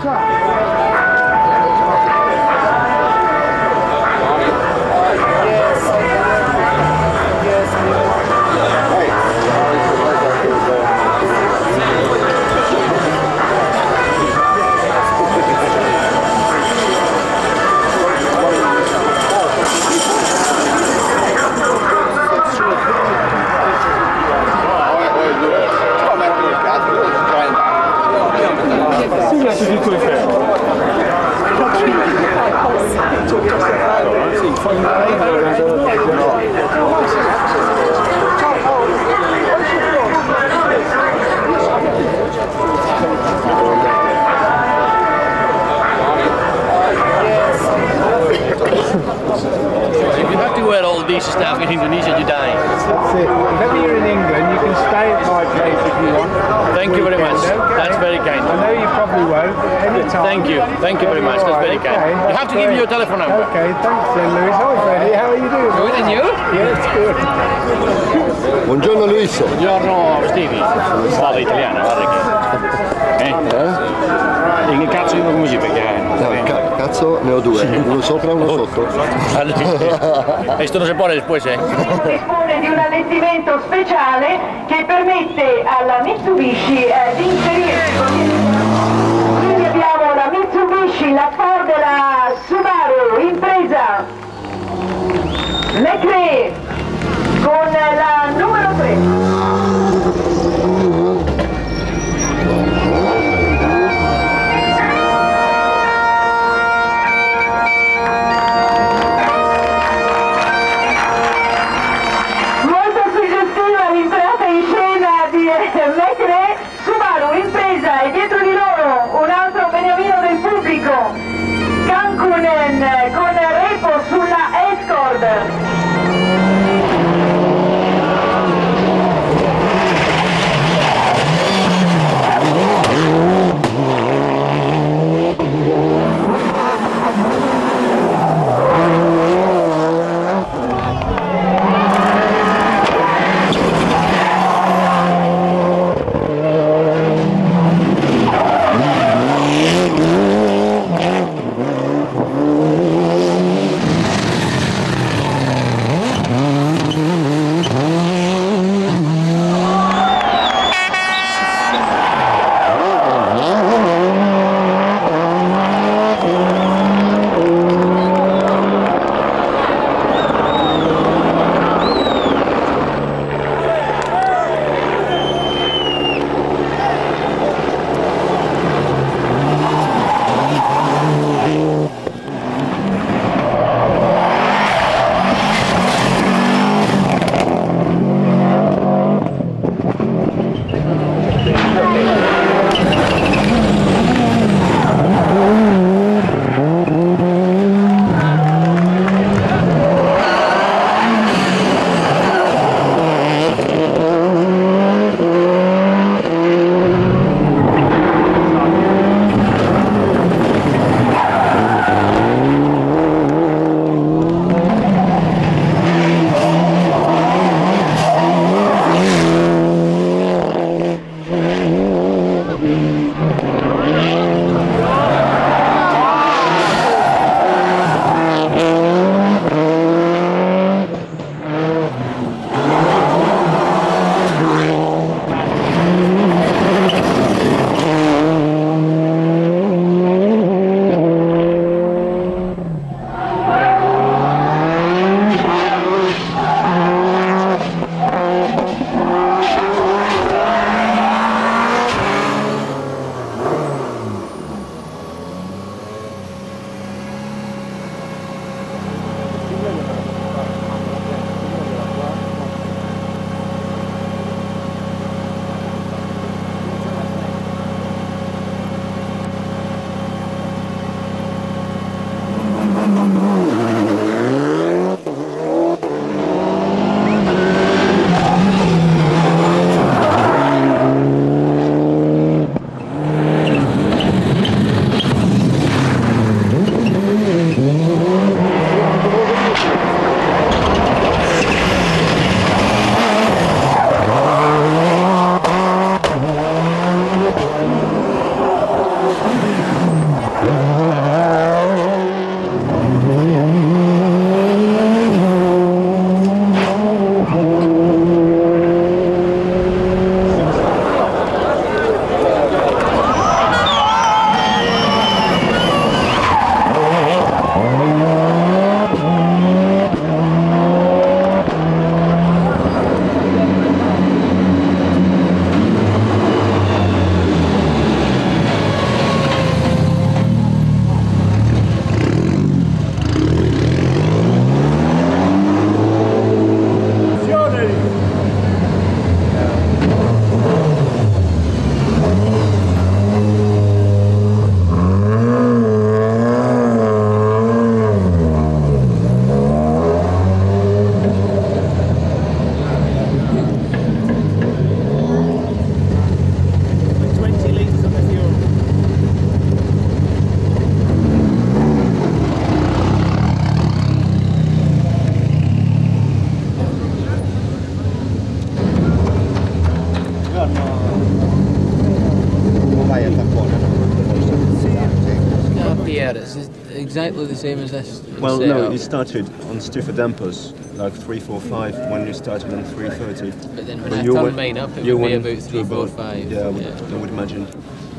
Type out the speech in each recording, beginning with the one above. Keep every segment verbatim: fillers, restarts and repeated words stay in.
Stuff in Indonesia, you die. That's it. If you're in England, you can stay at my place if you want. Thank you very much. Okay. That's very kind. I know you probably won't, but anytime. Thank you. Thank you very much. That's very kind. Okay, you have to give me your telephone number. Okay, thanks then, Luis. Hi, Freddie. How are you doing? Good, and you? Yeah, it's good. Buongiorno Luis. Buongiorno Stevie. Strada italiana, guarda che. Eh? Eh? In che cazzo io come si perché? No, ca cazzo ne ho due, uno sopra e uno sotto. Esto no se pone después, eh? Dispone di un allestimento speciale che permette alla Mitsubishi eh, di inserirsi. Quindi abbiamo la Mitsubishi, la Ford e la Subaru impresa Leclerc con la numero tre. Leclerc, Subaru, impresa e dietro di loro un altro beniamino del pubblico, Cancunen con Repo sulla Escort. there, it's exactly the same as this. Well, no, setup. you started on stiffer dampers, like three four five, when you started on three thirty. But then when But I you turned went- mine up, it you would be went about to three, four, about- five. Yeah, I would, I would imagine.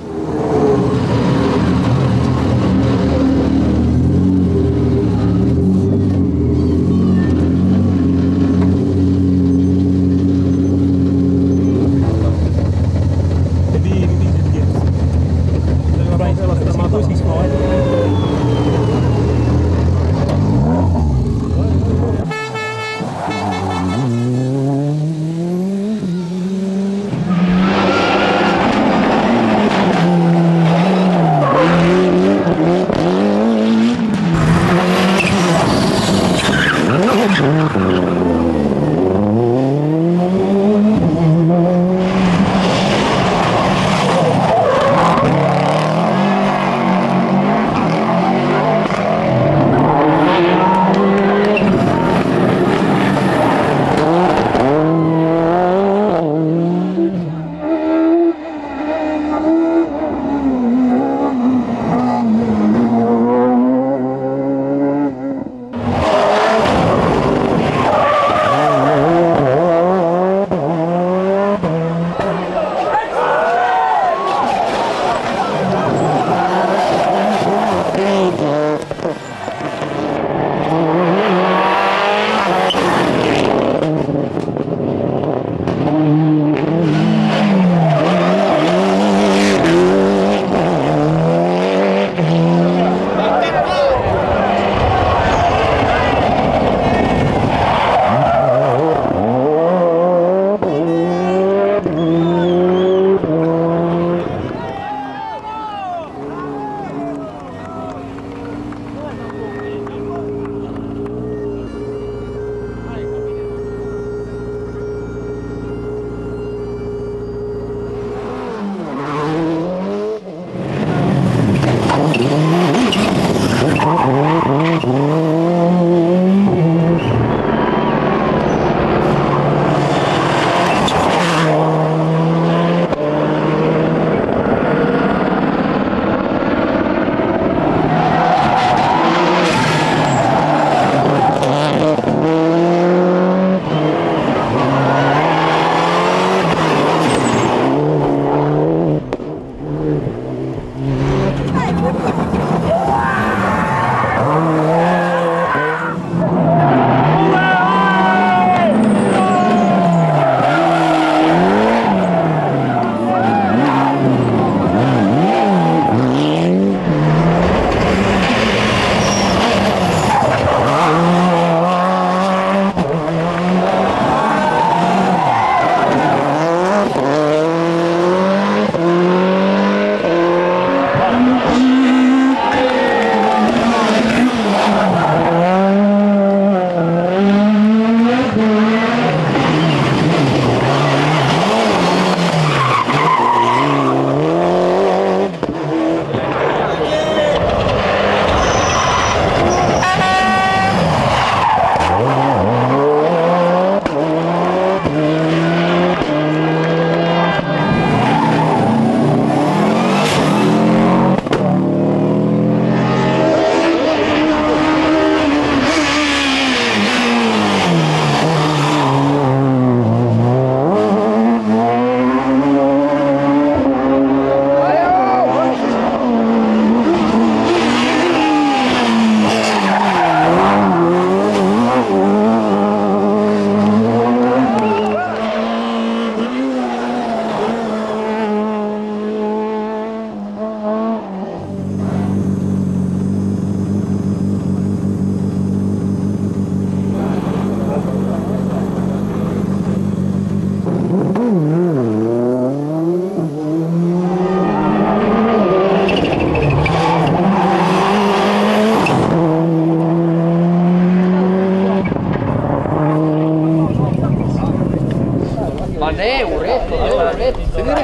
ne, uredno, ne, uredno, vidi.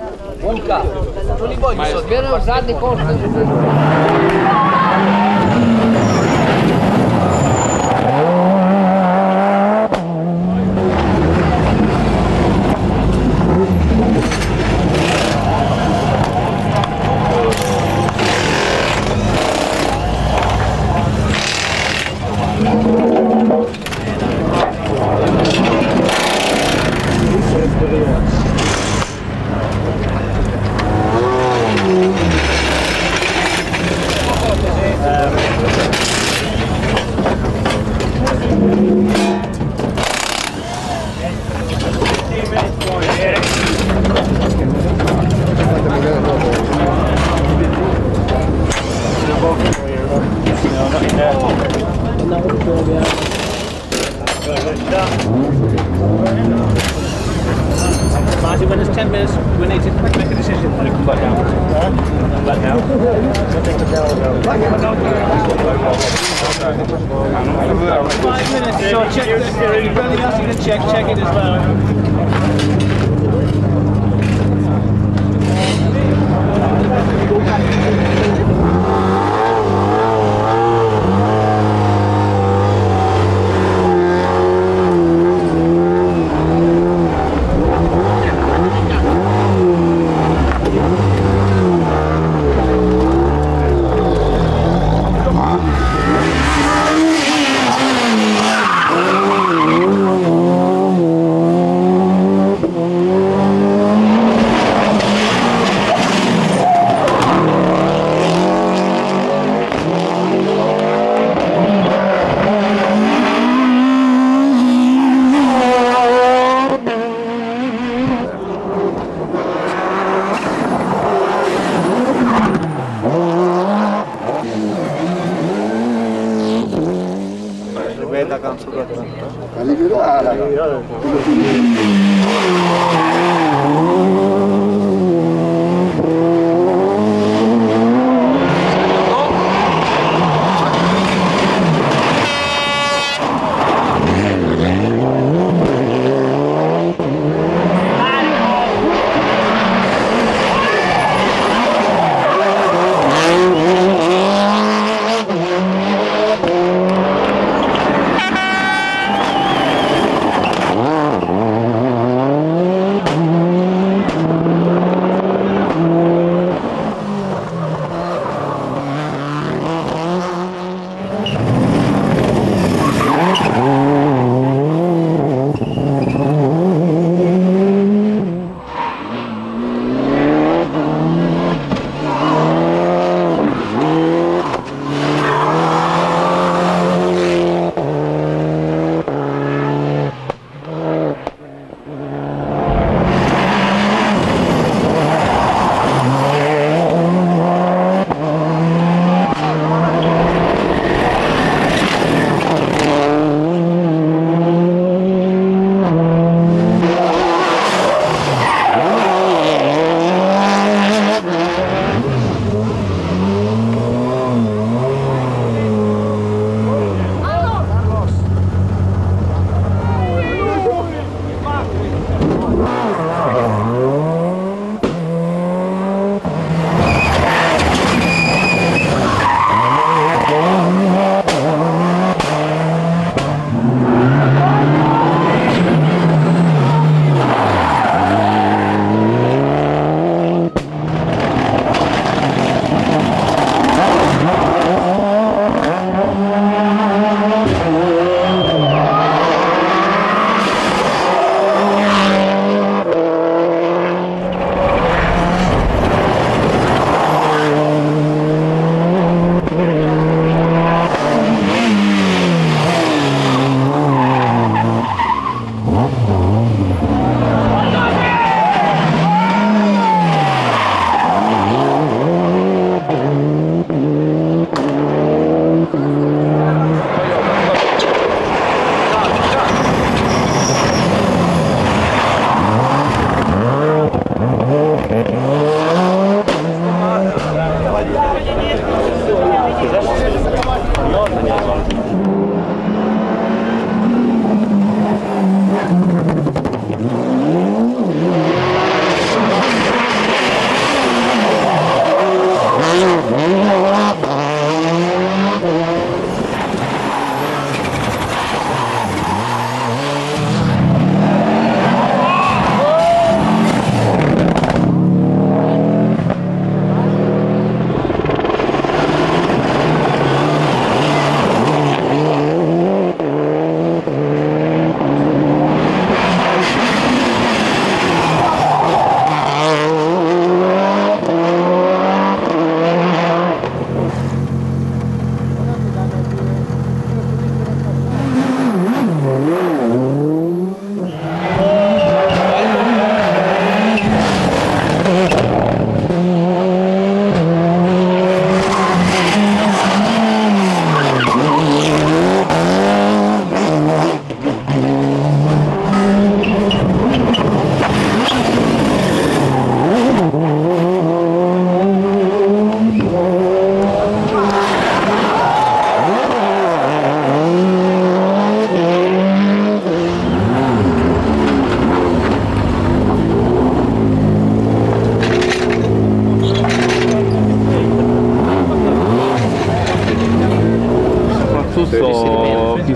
Unka, to ni boj, so zbirajo zadnji koš. Five minutes, so check this. Everybody else you can check, check it as well.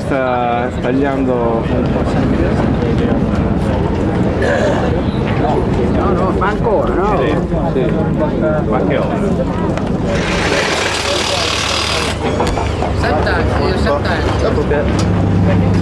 sta tagliando un po'. No, no, fa ancora, no? Sì, qualche ora. Sant'Angelo, io Sant'Angelo.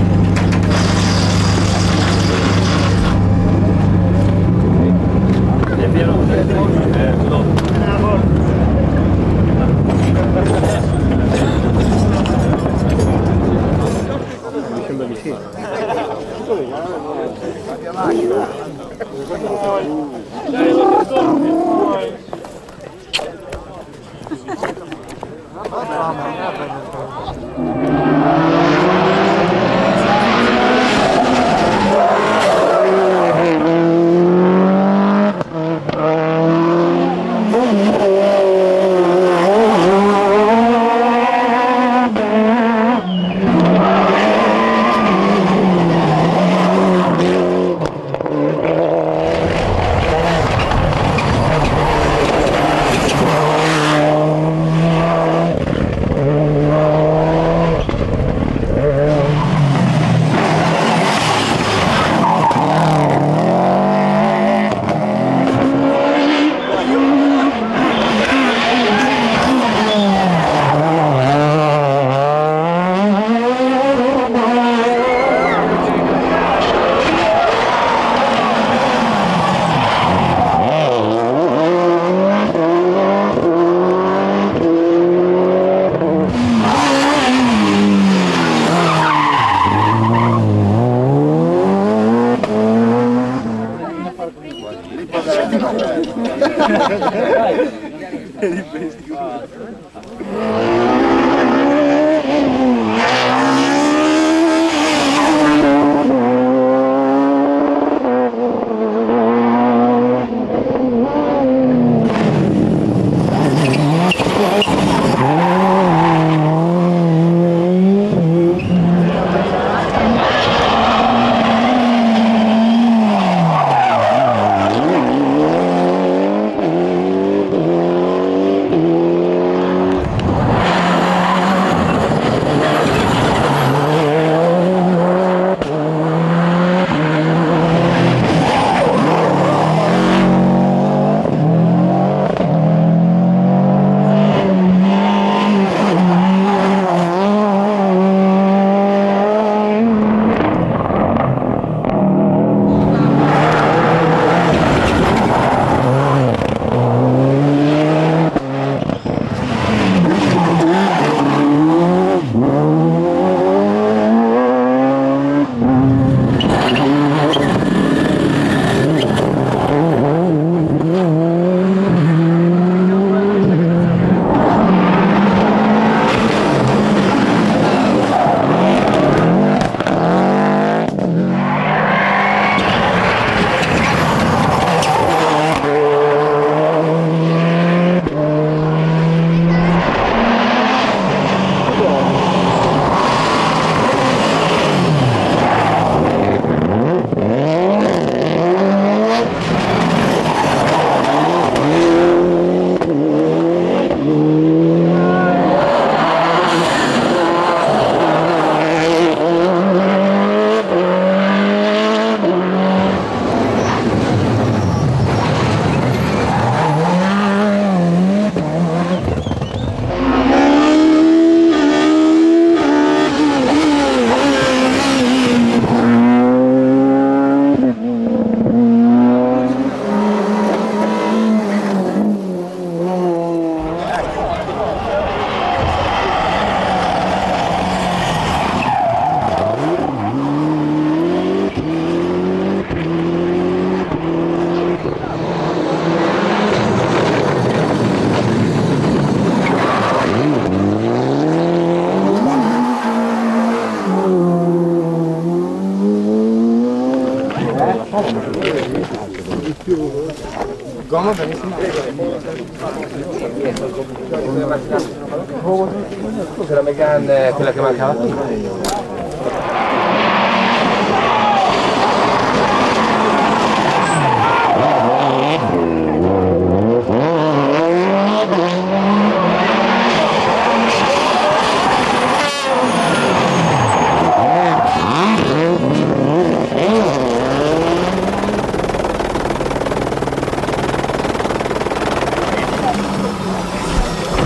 Scusa, la Megane, quella che mancava?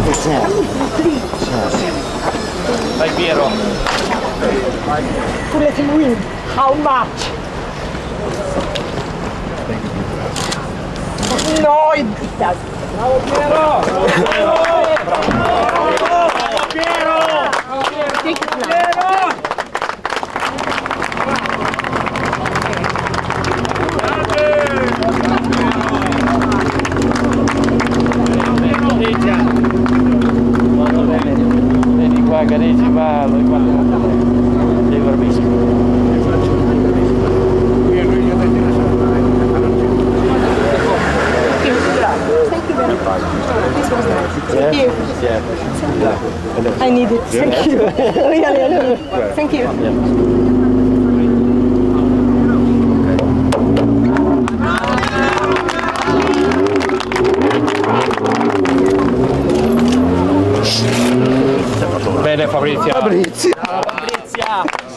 Vai Piero. To let him win. How much? No, it does. Bravo Piero! Bravo Piero! Take it now. Vieni qua Caresi, va, lo guarda, devi bravissimo. Thank you. I need it. Thank you. Really, really. Thank you. Bene Fabrizia. Fabrizia. Fabrizia!